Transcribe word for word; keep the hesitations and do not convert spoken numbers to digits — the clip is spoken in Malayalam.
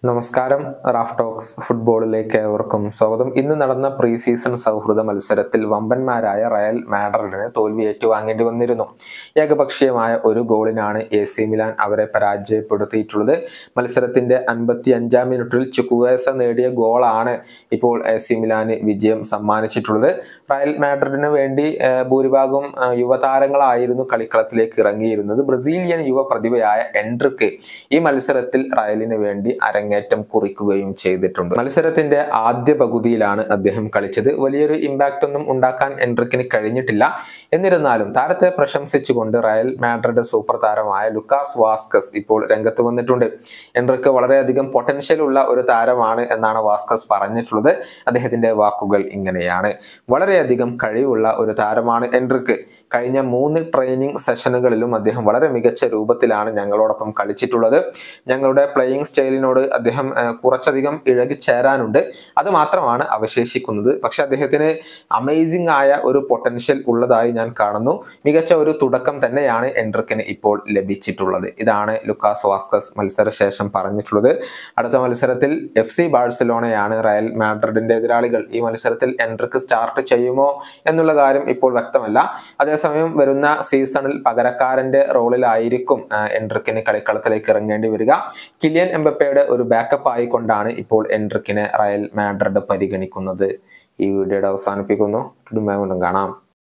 നമസ്കാരം. റാഫ് ടോക്സ് ഫുട്ബോളിലേക്ക് ഏവർക്കും സ്വാഗതം. ഇന്ന് നടന്ന പ്രീ സീസൺ സൗഹൃദ മത്സരത്തിൽ വമ്പന്മാരായ റയൽ മാഡ്രിഡിന് തോൽവി ഏറ്റുവാങ്ങേണ്ടി വന്നിരുന്നു. ഏകപക്ഷീയമായ ഒരു ഗോളിനാണ് എ സി മിലാൻ അവരെ പരാജയപ്പെടുത്തിയിട്ടുള്ളത്. മത്സരത്തിന്റെ അൻപത്തി അഞ്ചാം മിനിറ്റിൽ ചുക്കുവേസ നേടിയ ഗോളാണ് ഇപ്പോൾ എ സി മിലാന് വിജയം സമ്മാനിച്ചിട്ടുള്ളത്. റയൽ മാഡ്രിഡിന് വേണ്ടി ഭൂരിഭാഗം യുവതാരങ്ങളായിരുന്നു കളിക്കളത്തിലേക്ക് ഇറങ്ങിയിരുന്നത്. ബ്രസീലിയൻ യുവ പ്രതിഭയായ എൻട്രിക്ക് ഈ മത്സരത്തിൽ റയലിന് വേണ്ടി അരങ്ങേറ്റം കുറിക്കുകയും ചെയ്തിട്ടുണ്ട്. മത്സരത്തിന്റെ ആദ്യ പകുതിയിലാണ് അദ്ദേഹം കളിച്ചത്. വലിയൊരു ഇമ്പാക്റ്റ് ഒന്നും ഉണ്ടാക്കാൻ എൻട്രിക്കിന് കഴിഞ്ഞിട്ടില്ല. എന്നിരുന്നാലും താരത്തെ പ്രശംസിച്ചുകൊണ്ട് റയൽ മാഡ്രിഡ് സൂപ്പർ താരമായ ലുക്കാസ് വാസ്കസ് ഇപ്പോൾ രംഗത്ത് വന്നിട്ടുണ്ട്. എൻട്രിക്ക് വളരെയധികം പൊട്ടൻഷ്യൽ ഉള്ള ഒരു താരമാണ് എന്നാണ് വാസ്കസ് പറഞ്ഞിട്ടുള്ളത്. അദ്ദേഹത്തിന്റെ വാക്കുകൾ ഇങ്ങനെയാണ്: വളരെയധികം കഴിവുള്ള ഒരു താരമാണ് എൻട്രിക്ക്. കഴിഞ്ഞ മൂന്ന് ട്രെയിനിങ് സെഷനുകളിലും അദ്ദേഹം വളരെ മികച്ച രൂപത്തിലാണ് ഞങ്ങളോടൊപ്പം കളിച്ചിട്ടുള്ളത്. ഞങ്ങളുടെ പ്ലേയിങ് സ്റ്റൈലിനോട് അദ്ദേഹം കുറച്ചധികം ഇഴകി ചേരാനുണ്ട്. അത് മാത്രമാണ് അവശേഷിക്കുന്നത്. പക്ഷെ അദ്ദേഹത്തിന് അമേസിംഗ് ആയ ഒരു പൊട്ടൻഷ്യൽ ഉള്ളതായി ഞാൻ കാണുന്നു. മികച്ച ഒരു തുടക്കം തന്നെയാണ് എൻട്രിക്കിന് ഇപ്പോൾ ലഭിച്ചിട്ടുള്ളത്. ഇതാണ് ലുക്കാസ് വാസ്കസ് മത്സരശേഷം പറഞ്ഞിട്ടുള്ളത്. അടുത്ത മത്സരത്തിൽ എഫ് സി ബാഴ്സലോണയാണ് റയൽ മാഡ്രിഡിന്റെ എതിരാളികൾ. ഈ മത്സരത്തിൽ എൻട്രിക്ക് സ്റ്റാർട്ട് ചെയ്യുമോ എന്നുള്ള കാര്യം ഇപ്പോൾ വ്യക്തമല്ല. അതേസമയം വരുന്ന സീസണിൽ പകരക്കാരന്റെ റോളിലായിരിക്കും എൻട്രിക്കിന് കളിക്കളത്തിലേക്ക് ഇറങ്ങേണ്ടി വരിക. കിലിയൻ എംബപ്പയുടെ ഒരു ബാക്കപ്പ് ആയിക്കൊണ്ടാണ് ഇപ്പോൾ എൻട്രിക്കിനെ റയൽ മാഡ്രിഡ് പരിഗണിക്കുന്നത്. ഈ വീഡിയോയുടെ അവസാനിപ്പിക്കുന്നു. കാണാം.